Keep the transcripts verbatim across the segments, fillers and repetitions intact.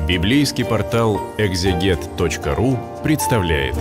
Библейский портал экзегет точка ру представляет.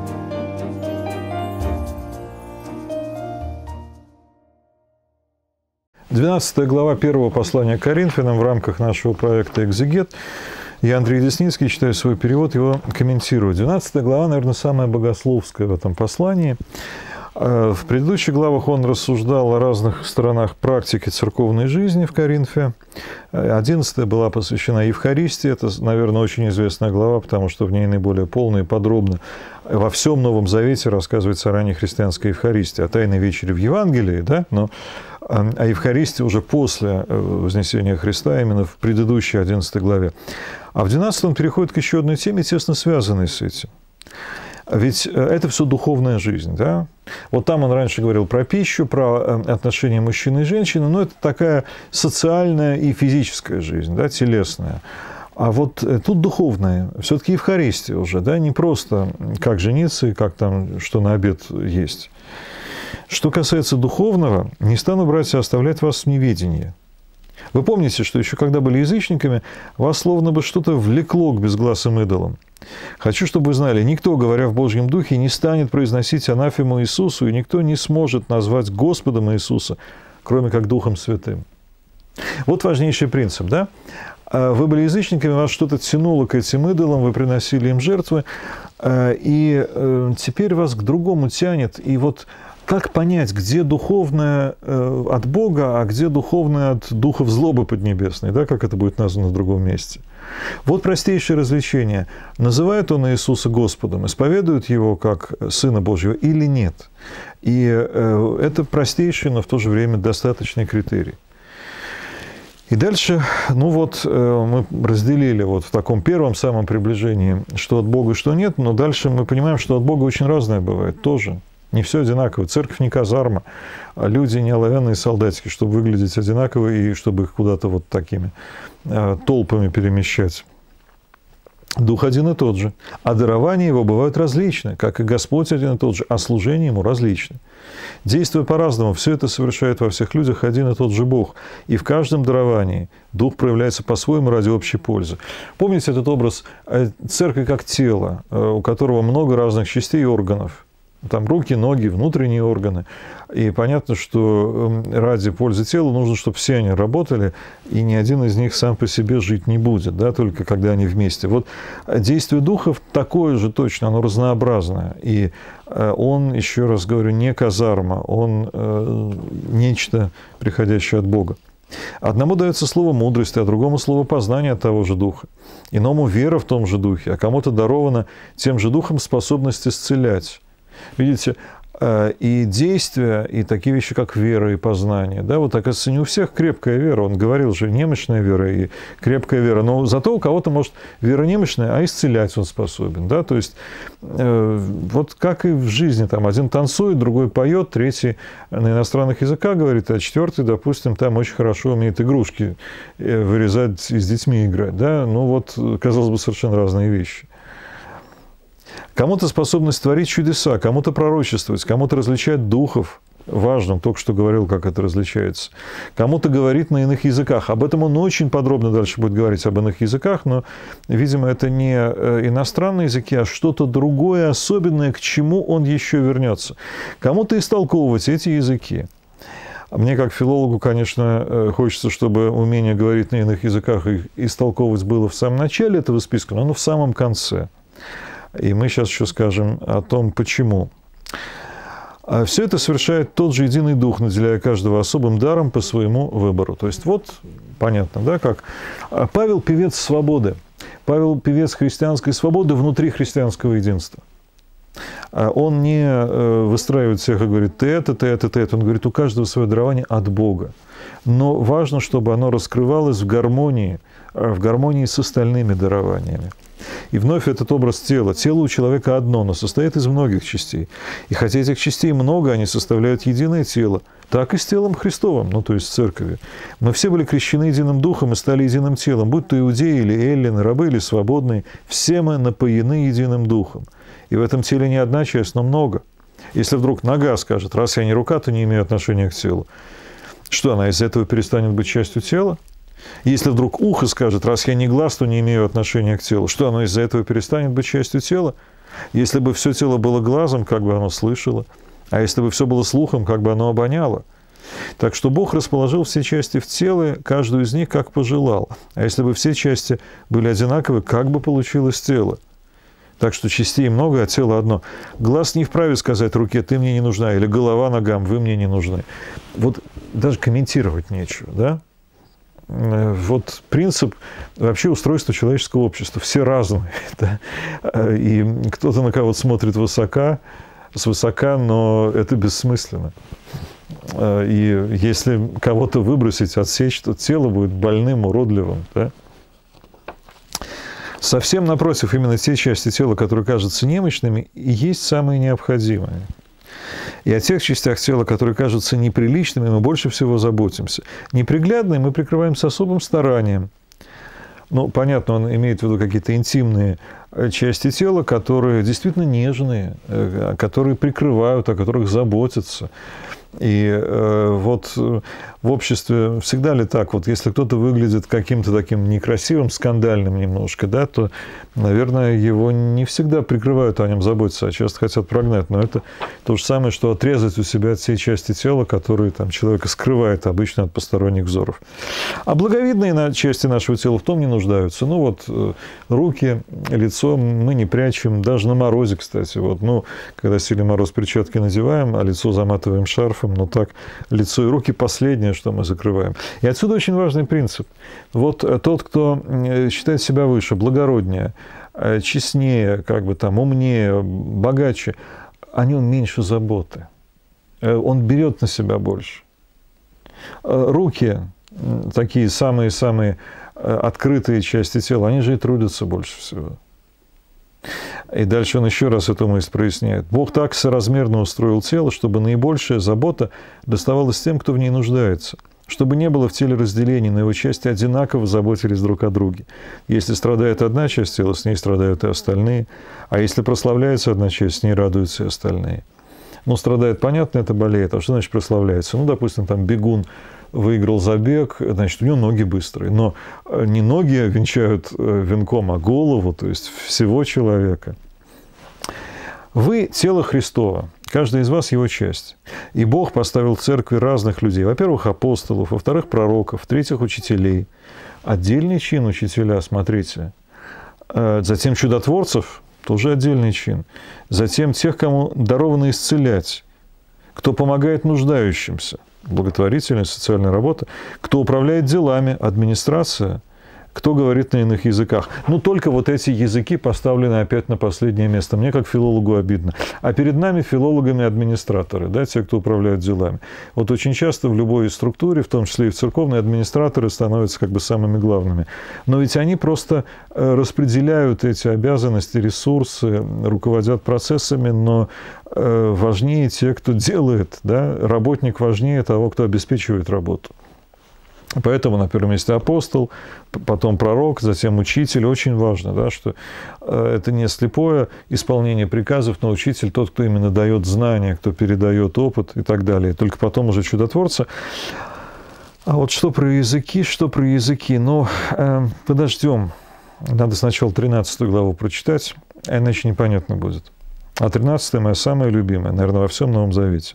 двенадцатая глава первого послания к Коринфянам в рамках нашего проекта «Экзегет». Я, Андрей Десницкий, читаю свой перевод, его комментирую. двенадцатая глава, наверное, самая богословская в этом послании. В предыдущих главах он рассуждал о разных сторонах практики церковной жизни в Коринфе. одиннадцатая была посвящена Евхаристии. Это, наверное, очень известная глава, потому что в ней наиболее полно и подробно во всем Новом Завете рассказывается о ранней христианской Евхаристии, о Тайной вечере в Евангелии, да? Но о Евхаристии уже после вознесения Христа, именно в предыдущей одиннадцатой главе. А в двенадцатой он переходит к еще одной теме, тесно связанной с этим. Ведь это все духовная жизнь, да? Вот там он раньше говорил про пищу, про отношения мужчины и женщины, но это такая социальная и физическая жизнь, да, телесная. А вот тут духовная, все-таки Евхаристия уже, да, не просто как жениться и как там, что на обед есть. Что касается духовного, не стану, братья, оставлять вас в неведении. Вы помните, что еще когда были язычниками, вас словно бы что-то влекло к безгласым идолам. Хочу, чтобы вы знали, никто, говоря в Божьем Духе, не станет произносить анафему Иисусу, и никто не сможет назвать Господом Иисуса, кроме как Духом Святым. Вот важнейший принцип, да? Вы были язычниками, вас что-то тянуло к этим идолам, вы приносили им жертвы, и теперь вас к другому тянет. И вот как понять, где духовное от Бога, а где духовное от духов злобы поднебесной, да, как это будет названо в другом месте? Вот простейшее развлечение. Называет он Иисуса Господом, исповедует Его как Сына Божьего или нет? И это простейший, но в то же время достаточный критерий. И дальше, ну вот, мы разделили вот в таком первом самом приближении, что от Бога, что нет, но дальше мы понимаем, что от Бога очень разное бывает тоже. Не все одинаково. Церковь не казарма, а люди не оловянные солдатики, чтобы выглядеть одинаково и чтобы их куда-то вот такими э, толпами перемещать. Дух один и тот же. А дарования его бывают различны, как и Господь один и тот же, а служение ему различны. Действуя по-разному, все это совершает во всех людях один и тот же Бог. И в каждом даровании Дух проявляется по-своему ради общей пользы. Помните этот образ церкви как тела, у которого много разных частей и органов? Там руки, ноги, внутренние органы. И понятно, что ради пользы тела нужно, чтобы все они работали, и ни один из них сам по себе жить не будет, да, только когда они вместе. Вот действие духов такое же точно, оно разнообразное. И он, еще раз говорю, не казарма, он э, нечто, приходящее от Бога. Одному дается слово мудрости, а другому слово познания от того же Духа. Иному вера в том же Духе, а кому-то даровано тем же Духом способность исцелять. Видите, и действия, и такие вещи, как вера и познание. Да, вот, оказывается, не у всех крепкая вера. Он говорил же, немощная вера и крепкая вера. Но зато у кого-то, может, вера немощная, а исцелять он способен. Да? То есть, э, вот как и в жизни. Там один танцует, другой поет, третий на иностранных языках говорит, а четвертый, допустим, там очень хорошо умеет игрушки вырезать и с детьми играть. Да? Ну вот, казалось бы, совершенно разные вещи. Кому-то способность творить чудеса, кому-то пророчествовать, кому-то различать духов. Важно, только что говорил, как это различается. Кому-то говорит на иных языках. Об этом он очень подробно дальше будет говорить, об иных языках, но, видимо, это не иностранные языки, а что-то другое, особенное, к чему он еще вернется. Кому-то истолковывать эти языки. Мне, как филологу, конечно, хочется, чтобы умение говорить на иных языках и истолковывать было в самом начале этого списка, но в самом конце. И мы сейчас еще скажем о том, почему. Все это совершает тот же единый Дух, наделяя каждого особым даром по своему выбору. То есть вот понятно, да, как Павел – певец свободы. Павел – певец христианской свободы внутри христианского единства. Он не выстраивает всех и говорит, ты это, ты это, ты это. Он говорит, у каждого свое дарование от Бога. Но важно, чтобы оно раскрывалось в гармонии, в гармонии с остальными дарованиями. И вновь этот образ тела. Тело у человека одно, но состоит из многих частей. И хотя этих частей много, они составляют единое тело, так и с телом Христовым, ну то есть церковью. Мы все были крещены единым духом и стали единым телом, будь то иудеи или эллины, рабы или свободные, все мы напоены единым духом. И в этом теле не одна часть, но много. Если вдруг нога скажет, раз я не рука, то не имею отношения к телу, что она из-за этого перестанет быть частью тела? Если вдруг ухо скажет, раз я не глаз, то не имею отношения к телу, что оно из-за этого перестанет быть частью тела? Если бы все тело было глазом, как бы оно слышало, а если бы все было слухом, как бы оно обоняло. Так что Бог расположил все части в теле, каждую из них как пожелал. А если бы все части были одинаковы, как бы получилось тело? Так что частей много, а тело одно. Глаз не вправе сказать руке, ты мне не нужна, или голова ногам, вы мне не нужны. Вот даже комментировать нечего, да? Вот принцип вообще устройства человеческого общества. Все разные. Да? И кто-то на кого-то смотрит высока, свысока, но это бессмысленно. И если кого-то выбросить, отсечь, то тело будет больным, уродливым. Да? Совсем напротив, именно те части тела, которые кажутся немощными, и есть самые необходимые. И о тех частях тела, которые кажутся неприличными, мы больше всего заботимся. Неприглядные мы прикрываем с особым старанием. Ну, понятно, он имеет в виду какие-то интимные части тела, которые действительно нежные, которые прикрывают, о которых заботятся. И э, вот в обществе всегда ли так? Вот если кто-то выглядит каким-то таким некрасивым, скандальным немножко, да, то, наверное, его не всегда прикрывают, о нем заботятся, а часто хотят прогнать. Но это то же самое, что отрезать у себя от всей части тела, которые там человека скрывает обычно от посторонних взоров. А благовидные части нашего тела в том не нуждаются. Ну вот руки, лицо мы не прячем, даже на морозе, кстати. Вот, ну, когда сильный мороз, перчатки надеваем, а лицо заматываем шарфом, но так лицо и руки последнее, что мы закрываем. И отсюда очень важный принцип. Вот тот, кто считает себя выше, благороднее, честнее, как бы там, умнее, богаче, о нем меньше заботы. Он берет на себя больше. Руки, такие самые-самые открытые части тела, они же и трудятся больше всего. И дальше он еще раз эту мысль проясняет. Бог так соразмерно устроил тело, чтобы наибольшая забота доставалась тем, кто в ней нуждается. Чтобы не было в теле разделений, на его части одинаково заботились друг о друге. Если страдает одна часть тела, с ней страдают и остальные. А если прославляется одна часть, с ней радуются и остальные. Ну, страдает, понятно, это болеет. А что значит прославляется? Ну, допустим, там бегун выиграл забег, значит, у него ноги быстрые. Но не ноги венчают венком, а голову, то есть всего человека. Вы – тело Христово. Каждый из вас – его часть. И Бог поставил в церкви разных людей. Во-первых, апостолов, во-вторых, пророков, в-третьих, учителей. Отдельный чин учителя, смотрите. Затем чудотворцев – тоже отдельный чин. Затем тех, кому даровано исцелять, кто помогает нуждающимся. Благотворительная социальная работа, кто управляет делами, администрация, кто говорит на иных языках. Ну, только вот эти языки поставлены опять на последнее место. Мне, как филологу, обидно. А перед нами филологами администраторы, да, те, кто управляют делами. Вот очень часто в любой структуре, в том числе и в церковной, администраторы становятся как бы самыми главными. Но ведь они просто распределяют эти обязанности, ресурсы, руководят процессами, но важнее те, кто делает, да, работник важнее того, кто обеспечивает работу. Поэтому на первом месте апостол, потом пророк, затем учитель. Очень важно, да, что это не слепое исполнение приказов, но учитель тот, кто именно дает знания, кто передает опыт и так далее. Только потом уже чудотворца. А вот что про языки, что про языки? Ну, э, подождем. Надо сначала тринадцатую главу прочитать, а иначе непонятно будет. А тринадцатая моя самая любимая, наверное, во всем Новом Завете.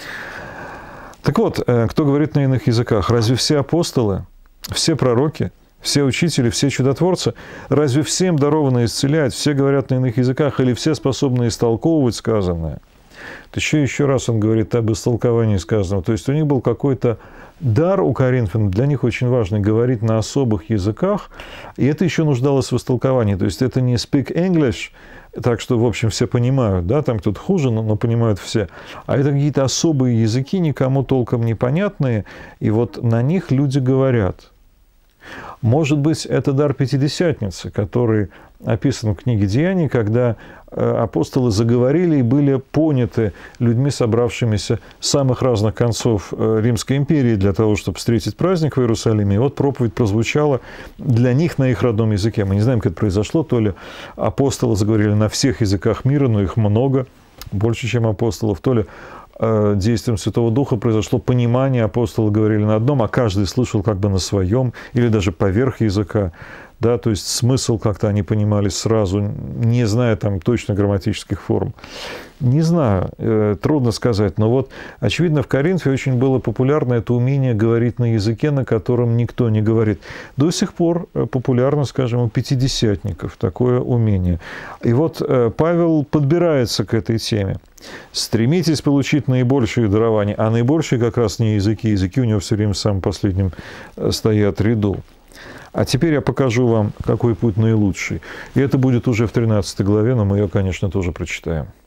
Так вот, кто говорит на иных языках? Разве все апостолы, все пророки, все учители, все чудотворцы, разве всем даровано исцелять, все говорят на иных языках или все способны истолковывать сказанное? То еще еще раз он говорит об истолковании сказанного. То есть у них был какой-то дар у коринфян, для них очень важно говорить на особых языках, и это еще нуждалось в истолковании. То есть это не speak English, так что, в общем, все понимают, да, там кто-то хуже, но, но понимают все. А это какие-то особые языки, никому толком непонятные, и вот на них люди говорят. Может быть, это дар Пятидесятницы, который описан в книге «Деяний», когда апостолы заговорили и были поняты людьми, собравшимися с самых разных концов Римской империи для того, чтобы встретить праздник в Иерусалиме. И вот проповедь прозвучала для них на их родном языке. Мы не знаем, как это произошло, то ли апостолы заговорили на всех языках мира, но их много, больше, чем апостолов, то ли действием Святого Духа произошло понимание, апостолы говорили на одном, а каждый слышал как бы на своем, или даже поверх языка. Да, то есть смысл как-то они понимали сразу, не зная там точно грамматических форм. Не знаю, э, трудно сказать, но вот, очевидно, в Коринфе очень было популярно это умение говорить на языке, на котором никто не говорит. До сих пор популярно, скажем, у пятидесятников такое умение. И вот э, Павел подбирается к этой теме. Стремитесь получить наибольшие дарования, а наибольшие как раз не языки, языки у него все время в самом последнем стоят ряду. А теперь я покажу вам, какой путь наилучший. И это будет уже в тринадцатой главе, но мы ее, конечно, тоже прочитаем.